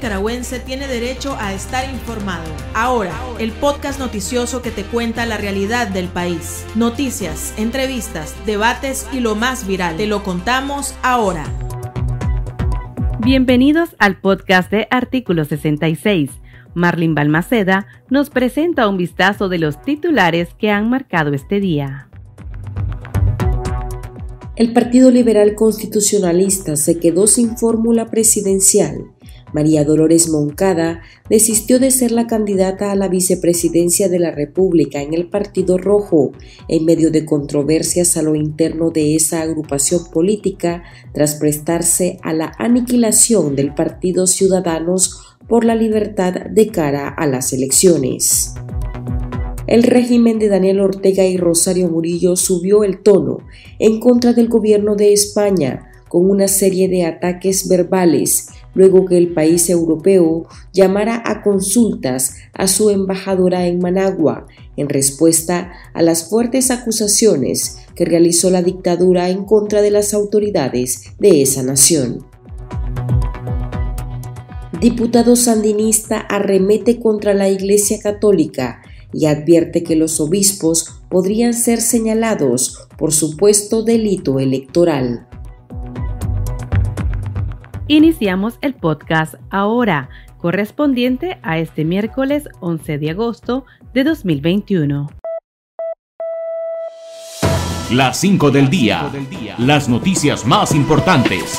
nicaragüense tiene derecho a estar informado. Ahora, el podcast noticioso que te cuenta la realidad del país. Noticias, entrevistas, debates y lo más viral. Te lo contamos ahora. Bienvenidos al podcast de Artículo 66. Marlene Balmaceda nos presenta un vistazo de los titulares que han marcado este día. El Partido Liberal Constitucionalista se quedó sin fórmula presidencial. María Dolores Moncada desistió de ser la candidata a la vicepresidencia de la República en el Partido Rojo, en medio de controversias a lo interno de esa agrupación política, tras prestarse a la aniquilación del Partido Ciudadanos por la Libertad de cara a las elecciones. El régimen de Daniel Ortega y Rosario Murillo subió el tono en contra del gobierno de España con una serie de ataques verbales, luego que el país europeo llamara a consultas a su embajadora en Managua, en respuesta a las fuertes acusaciones que realizó la dictadura en contra de las autoridades de esa nación. Diputado sandinista arremete contra la Iglesia Católica y advierte que los obispos podrían ser señalados por supuesto delito electoral. Iniciamos el podcast ahora, correspondiente a este miércoles 11 de agosto de 2021. Las 5 del día. Las noticias más importantes.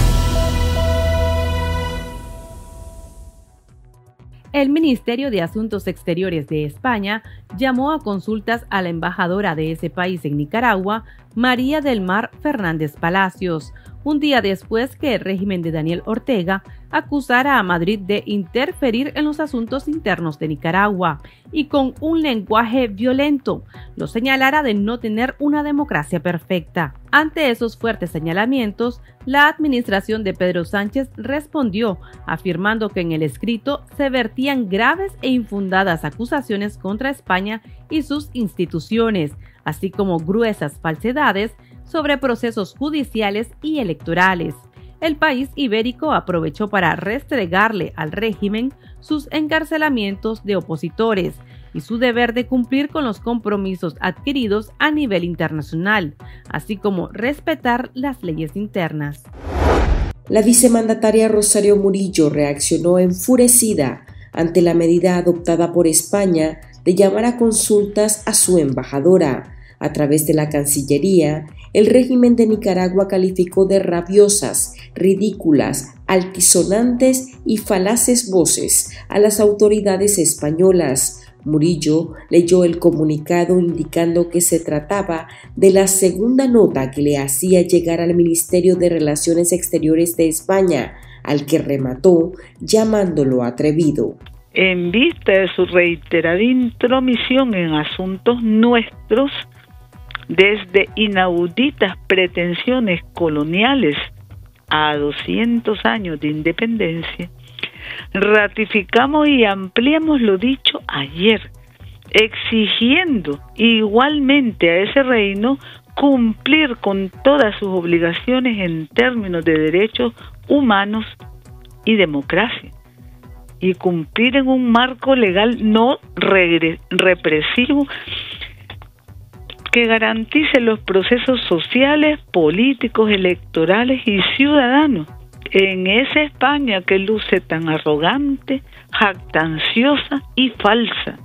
El Ministerio de Asuntos Exteriores de España llamó a consultas a la embajadora de ese país en Nicaragua, María del Mar Fernández Palacios, un día después que el régimen de Daniel Ortega acusara a Madrid de interferir en los asuntos internos de Nicaragua y con un lenguaje violento lo señalara de no tener una democracia perfecta. Ante esos fuertes señalamientos, la administración de Pedro Sánchez respondió afirmando que en el escrito se vertían graves e infundadas acusaciones contra España y sus instituciones, así como gruesas falsedades sobre procesos judiciales y electorales. El país ibérico aprovechó para restregarle al régimen sus encarcelamientos de opositores y su deber de cumplir con los compromisos adquiridos a nivel internacional, así como respetar las leyes internas. La vicemandataria Rosario Murillo reaccionó enfurecida ante la medida adoptada por España de llamar a consultas a su embajadora. A través de la Cancillería, el régimen de Nicaragua calificó de rabiosas, ridículas, altisonantes y falaces voces a las autoridades españolas. Murillo leyó el comunicado indicando que se trataba de la segunda nota que le hacía llegar al Ministerio de Relaciones Exteriores de España, al que remató llamándolo atrevido. En vista de su reiterada intromisión en asuntos nuestros, desde inauditas pretensiones coloniales a 200 años de independencia, ratificamos y ampliamos lo dicho ayer, exigiendo igualmente a ese reino cumplir con todas sus obligaciones en términos de derechos humanos y democracia, y cumplir en un marco legal no represivo que garantice los procesos sociales, políticos, electorales y ciudadanos en esa España que luce tan arrogante, jactanciosa y falsa.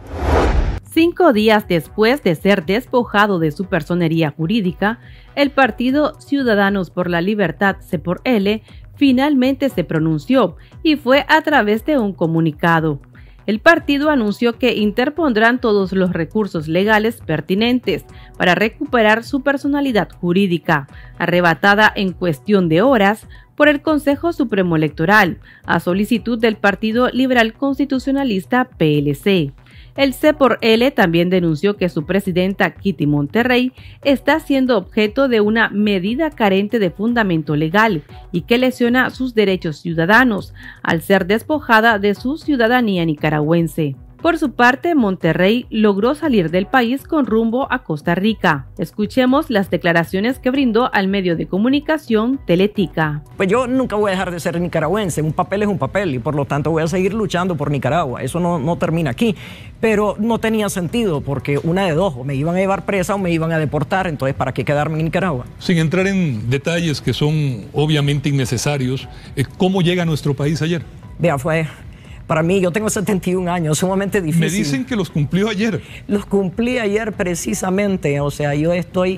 5 días después de ser despojado de su personería jurídica, el partido Ciudadanos por la Libertad, C-por-L, finalmente se pronunció y fue a través de un comunicado. El partido anunció que interpondrán todos los recursos legales pertinentes para recuperar su personalidad jurídica, arrebatada en cuestión de horas por el Consejo Supremo Electoral, a solicitud del Partido Liberal Constitucionalista PLC. El C-por-L también denunció que su presidenta Kitty Monterrey está siendo objeto de una medida carente de fundamento legal y que lesiona sus derechos ciudadanos al ser despojada de su ciudadanía nicaragüense. Por su parte, Monterrey logró salir del país con rumbo a Costa Rica. Escuchemos las declaraciones que brindó al medio de comunicación Teletica. Pues yo nunca voy a dejar de ser nicaragüense, un papel es un papel y por lo tanto voy a seguir luchando por Nicaragua, eso no termina aquí, pero no tenía sentido porque una de dos, o me iban a llevar presa o me iban a deportar, entonces ¿para qué quedarme en Nicaragua? Sin entrar en detalles que son obviamente innecesarios, ¿cómo llega a nuestro país ayer? Vea, para mí, yo tengo 71 años, sumamente difícil. Me dicen que los cumplió ayer. Los cumplí ayer precisamente, o sea, yo estoy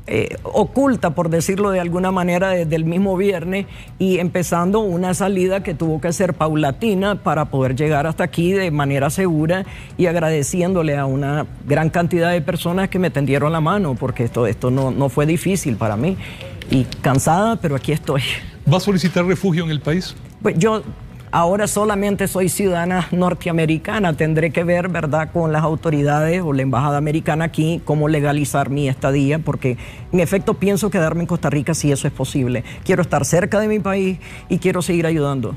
oculta, por decirlo de alguna manera, desde el mismo viernes y empezando una salida que tuvo que ser paulatina para poder llegar hasta aquí de manera segura y agradeciéndole a una gran cantidad de personas que me tendieron la mano, porque esto no fue difícil para mí y cansada, pero aquí estoy. ¿Va a solicitar refugio en el país? Pues yo ahora solamente soy ciudadana norteamericana, tendré que ver, ¿verdad?, con las autoridades o la embajada americana aquí cómo legalizar mi estadía, porque en efecto pienso quedarme en Costa Rica si eso es posible. Quiero estar cerca de mi país y quiero seguir ayudando.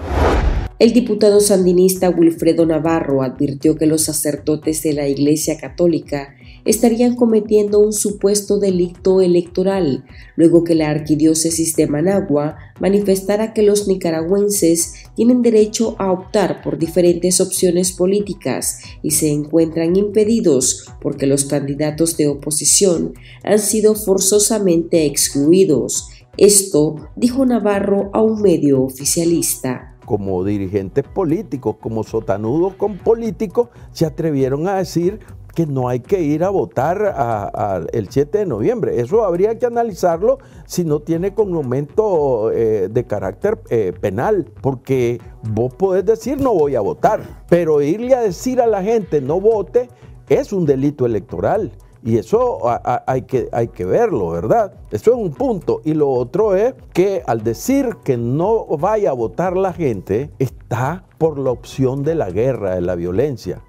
El diputado sandinista Wilfredo Navarro advirtió que los sacerdotes de la Iglesia Católica estarían cometiendo un supuesto delito electoral, luego que la Arquidiócesis de Managua manifestara que los nicaragüenses tienen derecho a optar por diferentes opciones políticas y se encuentran impedidos porque los candidatos de oposición han sido forzosamente excluidos. Esto dijo Navarro a un medio oficialista. Como dirigentes políticos, como sotanudos con políticos, se atrevieron a decir que no hay que ir a votar el 7 de noviembre. Eso habría que analizarlo si no tiene condimento de carácter penal, porque vos podés decir no voy a votar, pero irle a decir a la gente no vote es un delito electoral. Y eso hay que verlo, ¿verdad? Eso es un punto. Y lo otro es que al decir que no vaya a votar la gente, está por la opción de la guerra, de la violencia.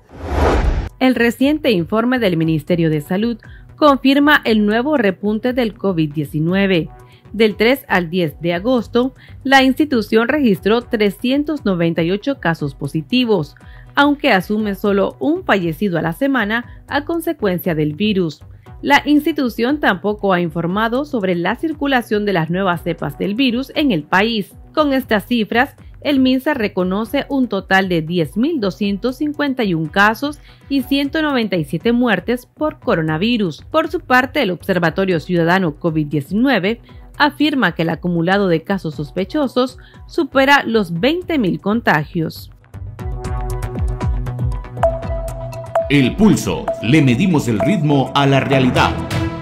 El reciente informe del Ministerio de Salud confirma el nuevo repunte del COVID-19. Del 3 al 10 de agosto, la institución registró 398 casos positivos, aunque asume solo un fallecido a la semana a consecuencia del virus. La institución tampoco ha informado sobre la circulación de las nuevas cepas del virus en el país. Con estas cifras, el MINSA reconoce un total de 10.251 casos y 197 muertes por coronavirus. Por su parte, el Observatorio Ciudadano COVID-19 afirma que el acumulado de casos sospechosos supera los 20.000 contagios. El Pulso. Le medimos el ritmo a la realidad.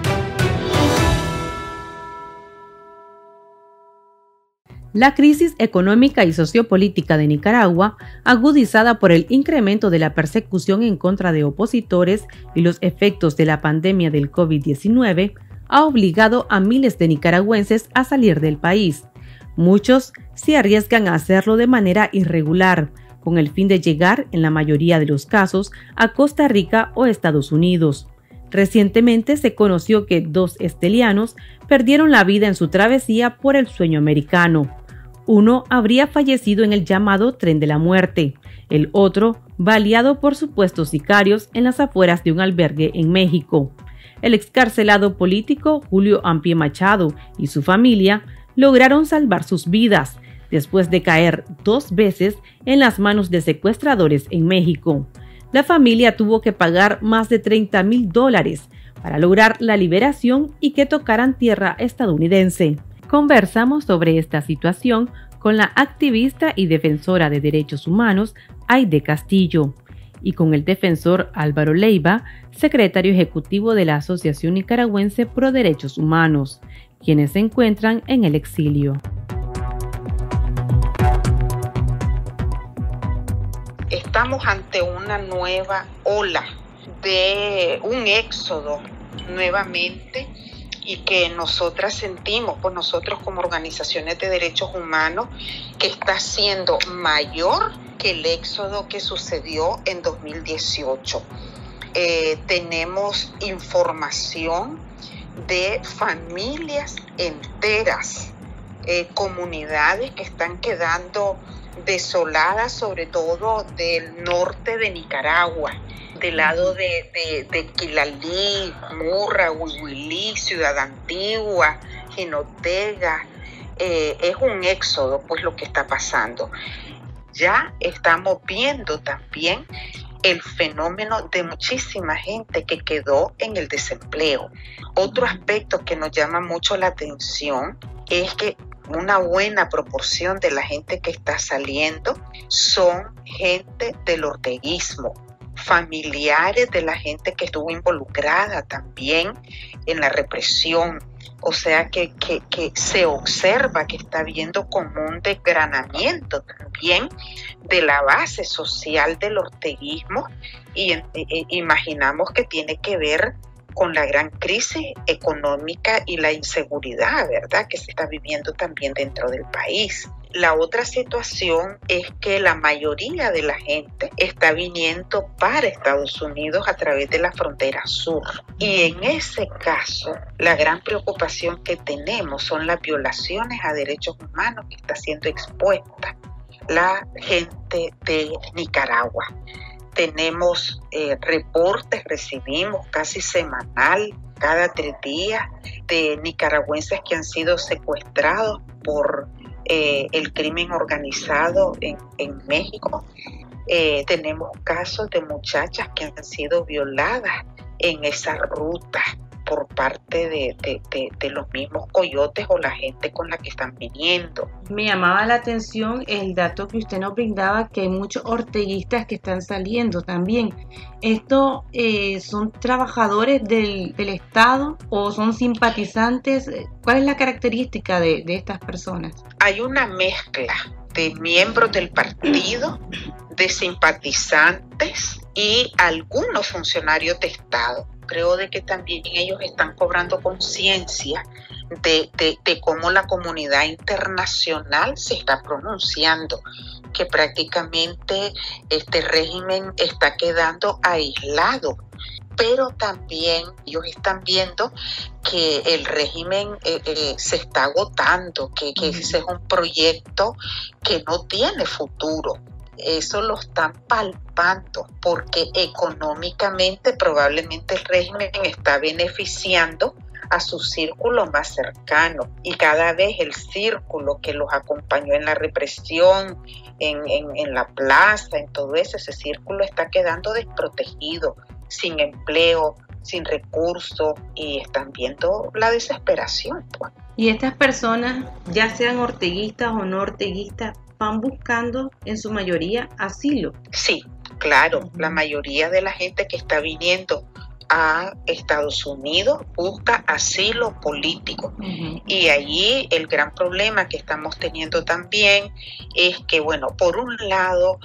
La crisis económica y sociopolítica de Nicaragua, agudizada por el incremento de la persecución en contra de opositores y los efectos de la pandemia del COVID-19, ha obligado a miles de nicaragüenses a salir del país. Muchos se arriesgan a hacerlo de manera irregular, con el fin de llegar, en la mayoría de los casos, a Costa Rica o Estados Unidos. Recientemente se conoció que 2 estelianos perdieron la vida en su travesía por el sueño americano. Uno habría fallecido en el llamado Tren de la Muerte, el otro baleado por supuestos sicarios en las afueras de un albergue en México. El excarcelado político Julio Ampie Machado y su familia lograron salvar sus vidas, después de caer 2 veces en las manos de secuestradores en México. La familia tuvo que pagar más de $30,000 para lograr la liberación y que tocaran tierra estadounidense. Conversamos sobre esta situación con la activista y defensora de derechos humanos Aide Castillo y con el defensor Álvaro Leiva, secretario ejecutivo de la Asociación Nicaragüense Pro Derechos Humanos, quienes se encuentran en el exilio. Estamos ante una nueva ola de un éxodo nuevamente y que nosotras sentimos, por nosotros como organizaciones de derechos humanos, que está siendo mayor que el éxodo que sucedió en 2018. Tenemos información de familias enteras, comunidades que están quedando desolada, sobre todo del norte de Nicaragua, del lado de Quilalí, Murra, Huihuilí, Ciudad Antigua, Jinotega. Es un éxodo, pues, lo que está pasando. Ya estamos viendo también el fenómeno de muchísima gente que quedó en el desempleo. Otro aspecto que nos llama mucho la atención es que una buena proporción de la gente que está saliendo son gente del orteguismo, familiares de la gente que estuvo involucrada también en la represión. O sea que se observa que está habiendo como un desgranamiento también de la base social del orteguismo y imaginamos que tiene que ver con la gran crisis económica y la inseguridad, ¿verdad?, que se está viviendo también dentro del país. La otra situación es que la mayoría de la gente está viniendo para Estados Unidos a través de la frontera sur. Y en ese caso, la gran preocupación que tenemos son las violaciones a derechos humanos que está siendo expuesta la gente de Nicaragua. Tenemos reportes, recibimos casi semanal, cada 3 días, de nicaragüenses que han sido secuestrados por el crimen organizado en México. Tenemos casos de muchachas que han sido violadas en esa ruta por parte de los mismos coyotes o la gente con la que están viniendo. Me llamaba la atención el dato que usted nos brindaba, que hay muchos orteguistas que están saliendo también. ¿Estos son trabajadores del Estado o son simpatizantes? ¿Cuál es la característica de estas personas? Hay una mezcla de miembros del partido, de simpatizantes y algunos funcionarios de Estado. Creo de que también ellos están cobrando conciencia de cómo la comunidad internacional se está pronunciando, que prácticamente este régimen está quedando aislado, pero también ellos están viendo que el régimen se está agotando, que ese es un proyecto que no tiene futuro. Eso lo están palpando porque económicamente probablemente el régimen está beneficiando a su círculo más cercano y cada vez el círculo que los acompañó en la represión, en la plaza, en todo eso, ese círculo está quedando desprotegido, sin empleo, sin recursos y están viendo la desesperación, pues. Y estas personas, ya sean orteguistas o no orteguistas, van buscando en su mayoría asilo. Sí, claro, la mayoría de la gente que está viniendo a Estados Unidos busca asilo político. Y allí el gran problema que estamos teniendo también es que, bueno, por un lado,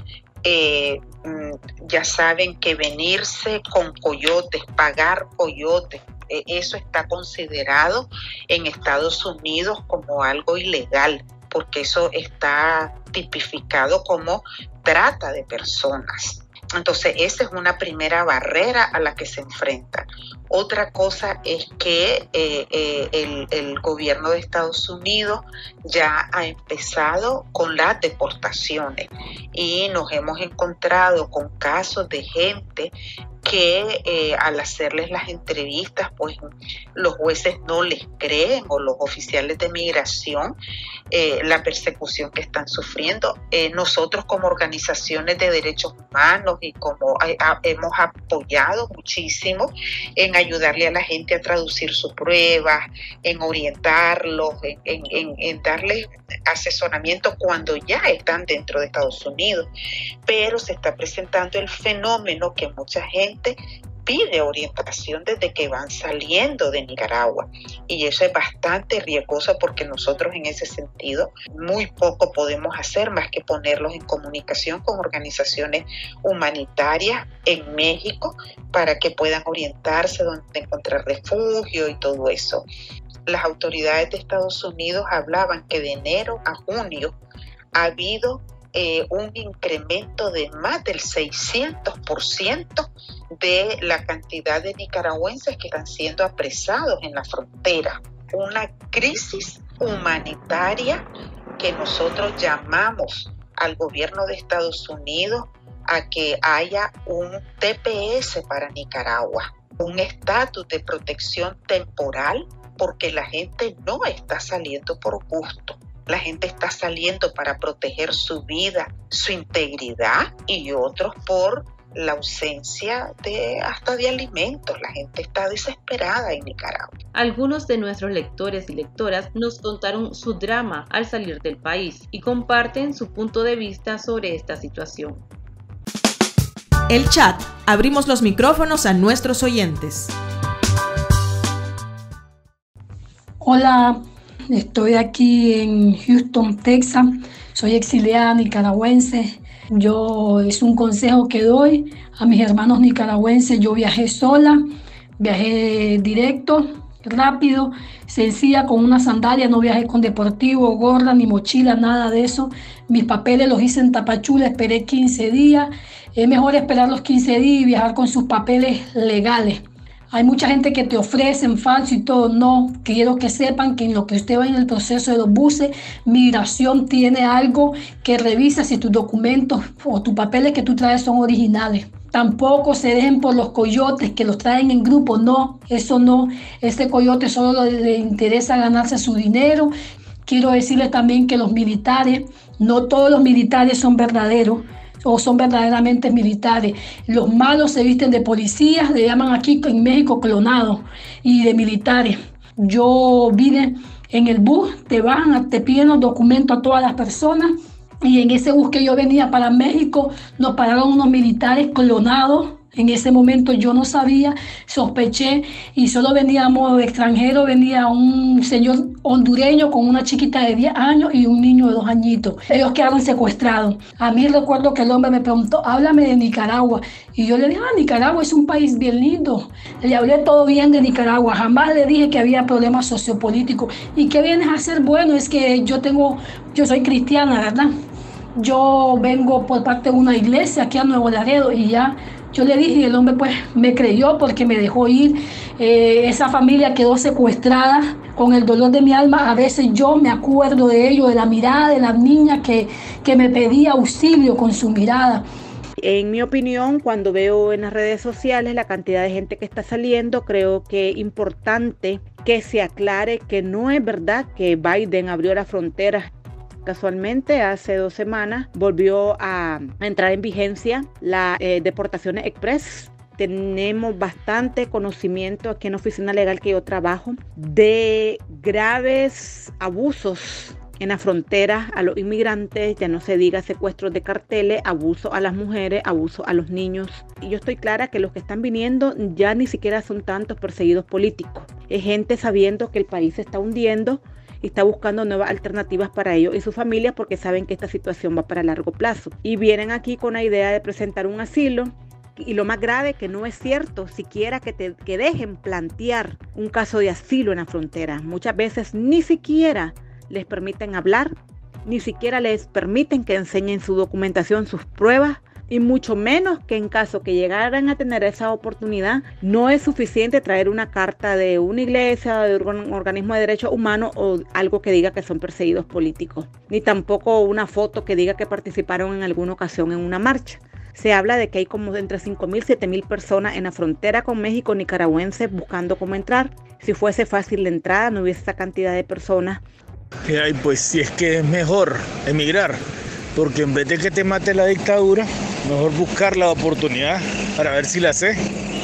ya saben que venirse con coyotes, pagar coyotes, eso está considerado en Estados Unidos como algo ilegal, porque eso está tipificado como trata de personas. Entonces, esa es una primera barrera a la que se enfrentan. Otra cosa es que el gobierno de Estados Unidos ya ha empezado con las deportaciones y nos hemos encontrado con casos de gente que al hacerles las entrevistas, pues los jueces no les creen, o los oficiales de migración, la persecución que están sufriendo. Nosotros como organizaciones de derechos humanos y como hemos apoyado muchísimo en ayudarle a la gente a traducir sus pruebas, en orientarlos, en darles asesoramiento cuando ya están dentro de Estados Unidos. Pero se está presentando el fenómeno que mucha gente pide orientación desde que van saliendo de Nicaragua, y eso es bastante riesgoso porque nosotros en ese sentido muy poco podemos hacer más que ponerlos en comunicación con organizaciones humanitarias en México para que puedan orientarse dónde encontrar refugio y todo eso. Las autoridades de Estados Unidos hablaban que de enero a junio ha habido un incremento de más del 600% de la cantidad de nicaragüenses que están siendo apresados en la frontera. Una crisis humanitaria que nosotros llamamos al gobierno de Estados Unidos a que haya un TPS para Nicaragua, un estatus de protección temporal, porque la gente no está saliendo por gusto. La gente está saliendo para proteger su vida, su integridad, y otros por la ausencia hasta de alimentos. La gente está desesperada en Nicaragua. Algunos de nuestros lectores y lectoras nos contaron su drama al salir del país y comparten su punto de vista sobre esta situación. El chat. Abrimos los micrófonos a nuestros oyentes. Hola, estoy aquí en Houston, Texas. Soy exiliada nicaragüense. Es un consejo que doy a mis hermanos nicaragüenses. Yo viajé sola, viajé directo, rápido, sencilla, con una sandalia. No viajé con deportivo, gorra, ni mochila, nada de eso. Mis papeles los hice en Tapachula, esperé 15 días. Es mejor esperar los 15 días y viajar con sus papeles legales. Hay mucha gente que te ofrecen falso y todo. No, quiero que sepan que en lo que usted va en el proceso de los buses, Migración tiene algo que revisa si tus documentos o tus papeles que tú traes son originales. Tampoco se dejen por los coyotes que los traen en grupo. No, eso no. Ese coyote solo le interesa ganarse su dinero. Quiero decirles también que los militares, no todos los militares son verdaderos o son verdaderamente militares. Los malos se visten de policías, le llaman aquí en México clonados, y de militares. Yo vine en el bus, te piden los documentos a todas las personas, y en ese bus que yo venía para México nos pararon unos militares clonados. En ese momento yo no sabía, sospeché, y solo veníamos extranjeros. Venía un señor hondureño con una chiquita de 10 años y un niño de 2 añitos. Ellos quedaron secuestrados. A mí recuerdo que el hombre me preguntó, háblame de Nicaragua. Y yo le dije, Nicaragua es un país bien lindo. Le hablé todo bien de Nicaragua. Jamás le dije que había problemas sociopolíticos. ¿Y qué vienes a hacer? Bueno, es que yo soy cristiana, ¿verdad? Yo vengo por parte de una iglesia aquí a Nuevo Laredo, y ya. Yo le dije, y el hombre pues me creyó porque me dejó ir. Esa familia quedó secuestrada. Con el dolor de mi alma, a veces yo me acuerdo de ellos, de la mirada de la niña que me pedía auxilio con su mirada. En mi opinión, cuando veo en las redes sociales la cantidad de gente que está saliendo, creo que es importante que se aclare que no es verdad que Biden abrió las fronteras. Casualmente, hace 2 semanas volvió a entrar en vigencia la deportaciones express. Tenemos bastante conocimiento aquí en la oficina legal que yo trabajo de graves abusos en la frontera a los inmigrantes, ya no se diga secuestros de carteles, abuso a las mujeres, abuso a los niños. Y yo estoy clara que los que están viniendo ya ni siquiera son tantos perseguidos políticos. Es gente sabiendo que el país se está hundiendo y está buscando nuevas alternativas para ellos y sus familias, porque saben que esta situación va para largo plazo. Y vienen aquí con la idea de presentar un asilo. Y lo más grave, que no es cierto siquiera que dejen plantear un caso de asilo en la frontera. Muchas veces ni siquiera les permiten hablar, ni siquiera les permiten que enseñen su documentación, sus pruebas, y mucho menos que en caso que llegaran a tener esa oportunidad, no es suficiente traer una carta de una iglesia, de un organismo de derechos humanos o algo que diga que son perseguidos políticos, ni tampoco una foto que diga que participaron en alguna ocasión en una marcha. Se habla de que hay como entre 5.000 y 7.000 personas en la frontera con México, nicaragüenses, buscando cómo entrar. Si fuese fácil la entrada, no hubiese esa cantidad de personas. ¿Qué hay? Pues si es que es mejor emigrar, porque en vez de que te mate la dictadura, mejor buscar la oportunidad para ver si la sé.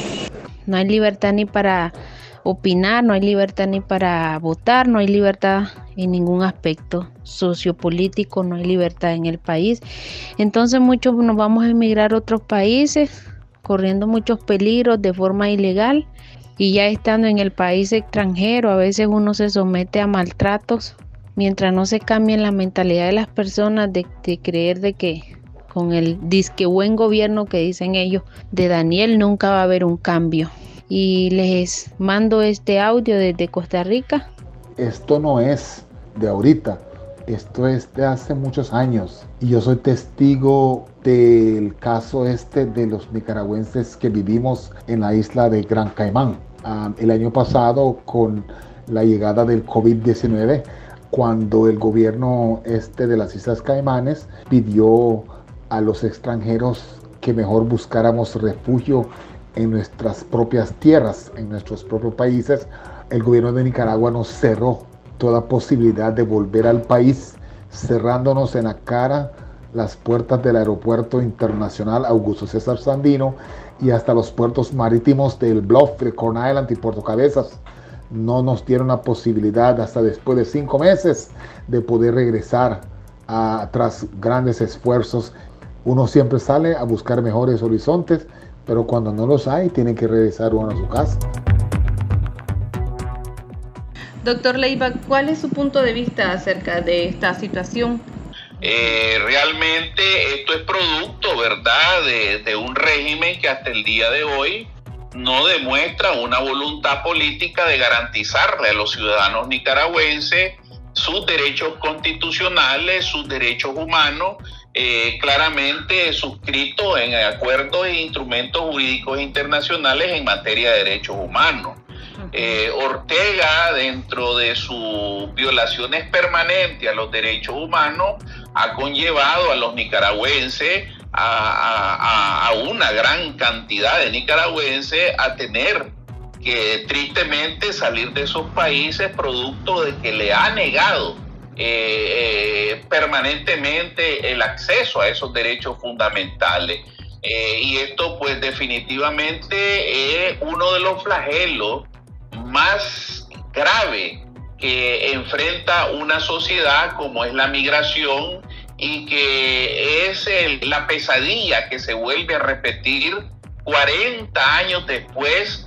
No hay libertad ni para opinar, no hay libertad ni para votar, no hay libertad en ningún aspecto sociopolítico, no hay libertad en el país. Entonces muchos nos vamos a emigrar a otros países, corriendo muchos peligros de forma ilegal, y ya estando en el país extranjero, a veces uno se somete a maltratos, mientras no se cambie la mentalidad de las personas de creer de que con el disque buen gobierno que dicen ellos de Daniel nunca va a haber un cambio. Y les mando este audio desde Costa Rica. Esto no es de ahorita, esto es de hace muchos años, y yo soy testigo del caso de los nicaragüenses que vivimos en la isla de Gran Caimán. El año pasado, con la llegada del COVID-19, cuando el gobierno de las Islas Caimanes pidió a los extranjeros que mejor buscáramos refugio en nuestras propias tierras, en nuestros propios países. El gobierno de Nicaragua nos cerró toda posibilidad de volver al país, cerrándonos en la cara las puertas del aeropuerto internacional Augusto César Sandino y hasta los puertos marítimos del Bluff, de Corn Island y Puerto Cabezas. No nos dieron la posibilidad hasta después de 5 meses de poder regresar tras grandes esfuerzos. Uno siempre sale a buscar mejores horizontes, pero cuando no los hay, tiene que regresar uno a su casa. Doctor Leiva, ¿cuál es su punto de vista acerca de esta situación? Realmente esto es producto, ¿verdad?, de un régimen que hasta el día de hoy no demuestra una voluntad política de garantizarle a los ciudadanos nicaragüenses sus derechos constitucionales, sus derechos humanos, claramente suscritos en acuerdos e instrumentos jurídicos internacionales en materia de derechos humanos. Ortega, dentro de sus violaciones permanentes a los derechos humanos, ha conllevado a los nicaragüenses, a una gran cantidad de nicaragüenses, a tener que tristemente salir de esos países producto de que le ha negado permanentemente el acceso a esos derechos fundamentales. Y esto pues definitivamente es uno de los flagelos más grave que enfrenta una sociedad como es la migración, y que es la pesadilla que se vuelve a repetir 40 años después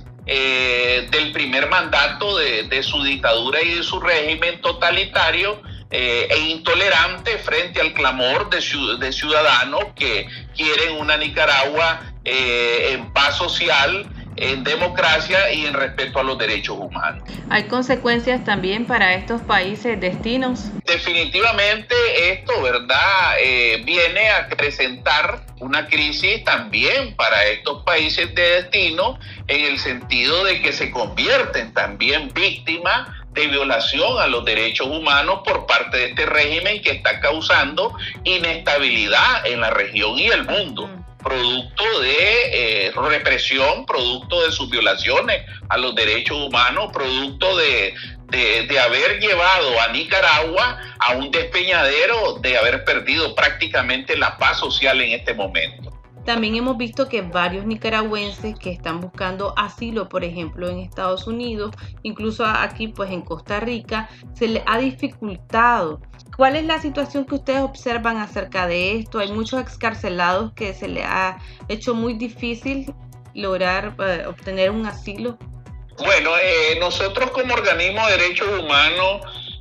del primer mandato de su dictadura y de su régimen totalitario e intolerante frente al clamor de ciudadanos que quieren una Nicaragua en paz social, en democracia y en respeto a los derechos humanos. ¿Hay consecuencias también para estos países destinos? Definitivamente esto, ¿verdad?, viene a acrecentar una crisis también para estos países de destino, en el sentido de que se convierten también víctimas de violación a los derechos humanos por parte de este régimen que está causando inestabilidad en la región y el mundo, producto de represión, producto de sus violaciones a los derechos humanos, producto de haber llevado a Nicaragua a un despeñadero, de haber perdido prácticamente la paz social en este momento. También hemos visto que varios nicaragüenses que están buscando asilo, por ejemplo, en Estados Unidos, incluso aquí pues en Costa Rica, se les ha dificultado. ¿Cuál es la situación que ustedes observan acerca de esto? Hay muchos excarcelados que se les ha hecho muy difícil lograr obtener un asilo. Bueno, nosotros como organismo de derechos humanos,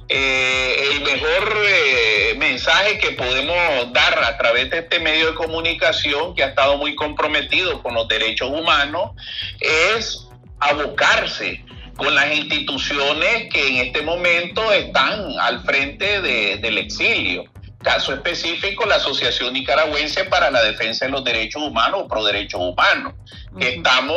el mejor mensaje que podemos dar a través de este medio de comunicación, que ha estado muy comprometido con los derechos humanos, es abocarse con las instituciones que en este momento están al frente del exilio. Caso específico, la Asociación Nicaragüense para la Defensa de los Derechos Humanos, o Pro Derechos Humanos, que estamos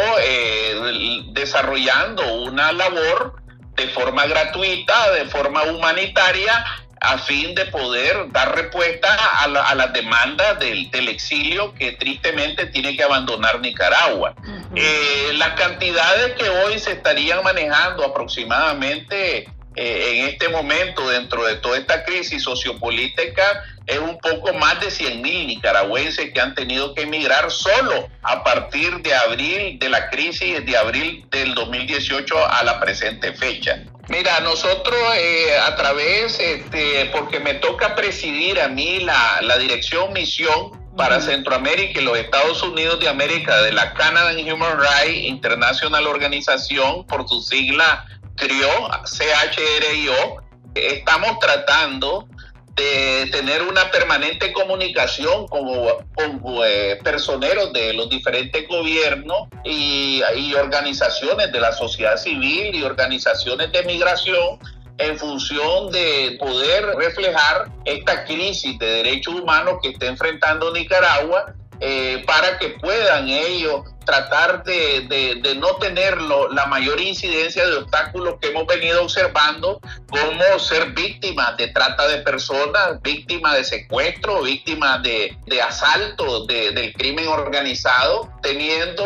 desarrollando una labor de forma gratuita, de forma humanitaria, a fin de poder dar respuesta a las demandas del exilio que tristemente tiene que abandonar Nicaragua. Las cantidades que hoy se estarían manejando aproximadamente en este momento, dentro de toda esta crisis sociopolítica, es un poco más de 100,000 nicaragüenses que han tenido que emigrar solo a partir de abril, de la crisis de abril del 2018 a la presente fecha. Mira, nosotros a través, porque me toca presidir a mí la dirección misión para Centroamérica y los Estados Unidos de América de la Canadian Human Rights International Organization, por su sigla CRIO, CHRIO, estamos tratando de tener una permanente comunicación con personeros de los diferentes gobiernos y organizaciones de la sociedad civil y organizaciones de migración, en función de poder reflejar esta crisis de derechos humanos que está enfrentando Nicaragua para que puedan ellos tratar de no tener la mayor incidencia de obstáculos que hemos venido observando, como ser víctimas de trata de personas, víctimas de secuestro, víctimas de asalto del crimen organizado, teniendo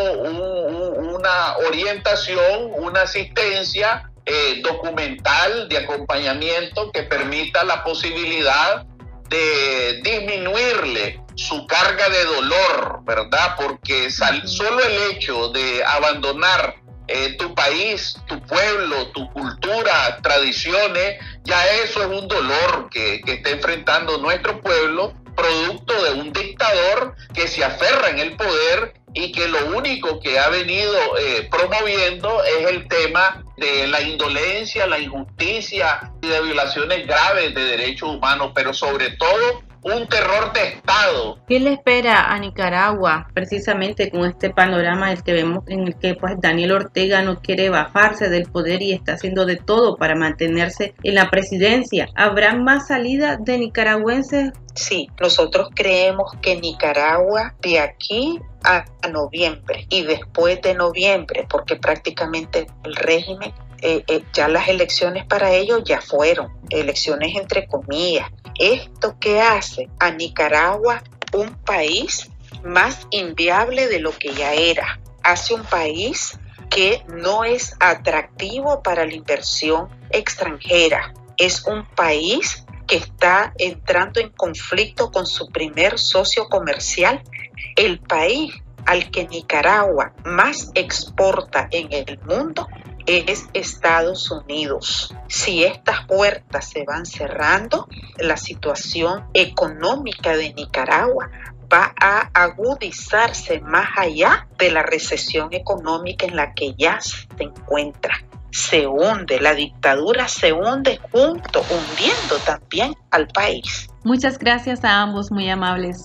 una orientación, una asistencia documental de acompañamiento que permita la posibilidad de disminuirle su carga de dolor, ¿verdad? Porque solo el hecho de abandonar tu país, tu pueblo, tu cultura, tradiciones, ya eso es un dolor que está enfrentando nuestro pueblo, producto de un dictador que se aferra en el poder y que lo único que ha venido promoviendo es el tema de la indolencia, la injusticia y de violaciones graves de derechos humanos, pero sobre todo un terror de Estado. ¿Qué le espera a Nicaragua precisamente con este panorama que vemos en el que pues Daniel Ortega no quiere bajarse del poder y está haciendo de todo para mantenerse en la presidencia? ¿Habrá más salida de nicaragüenses? Sí, nosotros creemos que Nicaragua de aquí a noviembre y después de noviembre, porque prácticamente el régimen, ya las elecciones para ellos ya fueron, elecciones entre comillas. ¿Esto qué hace a Nicaragua un país más inviable de lo que ya era? Hace un país que no es atractivo para la inversión extranjera. Es un país que está entrando en conflicto con su primer socio comercial. El país al que Nicaragua más exporta en el mundo es Estados Unidos. Si estas puertas se van cerrando, la situación económica de Nicaragua va a agudizarse más allá de la recesión económica en la que ya se encuentra. Se hunde, la dictadura se hunde hundiendo también al país. Muchas gracias a ambos, muy amables.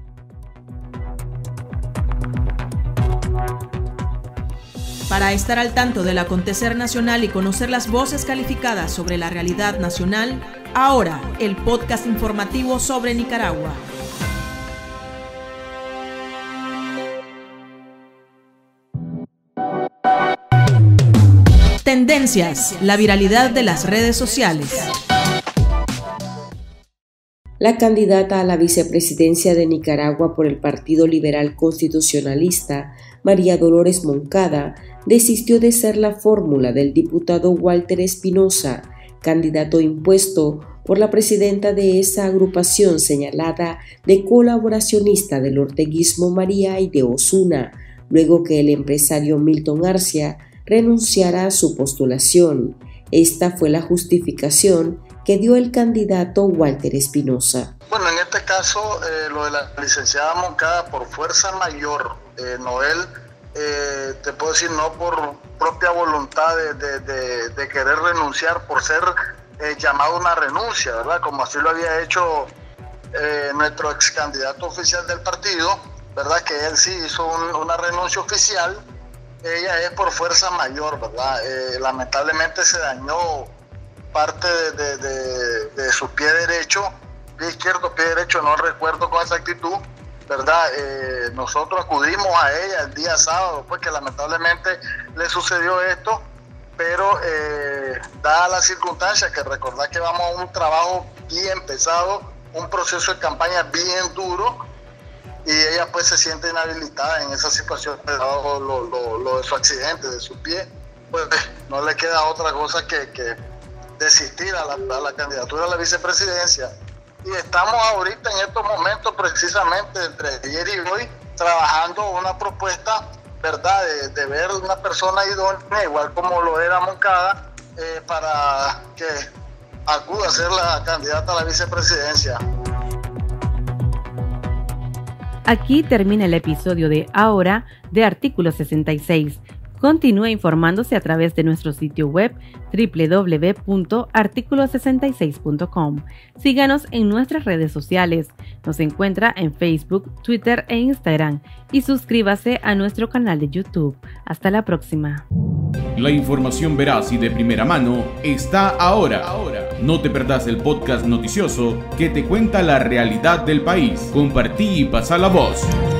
Para estar al tanto del acontecer nacional y conocer las voces calificadas sobre la realidad nacional, ahora el podcast informativo sobre Nicaragua. Tendencias, la viralidad de las redes sociales. La candidata a la vicepresidencia de Nicaragua por el Partido Liberal Constitucionalista, María Dolores Moncada, desistió de ser la fórmula del diputado Walter Espinosa, candidato impuesto por la presidenta de esa agrupación señalada de colaboracionista del orteguismo María Aide Osuna, luego que el empresario Milton Arcia renunciara a su postulación. Esta fue la justificación que dio el candidato Walter Espinosa. Bueno, en este caso, lo de la licenciada Moncada, por fuerza mayor, Noel, te puedo decir, no por propia voluntad de querer renunciar, por ser llamado una renuncia, ¿verdad? Como así lo había hecho nuestro ex candidato oficial del partido, ¿verdad? Que él sí hizo una renuncia oficial. Ella es por fuerza mayor, ¿verdad? Lamentablemente se dañó parte de su pie derecho, pie izquierdo, pie derecho, no recuerdo con exactitud, ¿verdad? Nosotros acudimos a ella el día sábado, pues que lamentablemente le sucedió esto, pero dada la circunstancia, que recordar que vamos a un trabajo bien pesado, un proceso de campaña bien duro, y ella pues se siente inhabilitada en esa situación, dado lo de su accidente, de su pie, pues no le queda otra cosa que desistir a la candidatura a la vicepresidencia. Y estamos ahorita en estos momentos, precisamente entre ayer y hoy, trabajando una propuesta, ¿verdad?, de ver una persona idónea, igual como lo era Moncada, para que acuda a ser la candidata a la vicepresidencia. Aquí termina el episodio de Ahora de Artículo 66. Continúe informándose a través de nuestro sitio web www.articulo66.com. Síganos en nuestras redes sociales. Nos encuentra en Facebook, Twitter e Instagram y suscríbase a nuestro canal de YouTube. Hasta la próxima. La información veraz y de primera mano está ahora. No te perdás el podcast noticioso que te cuenta la realidad del país. Compartí y pasa la voz.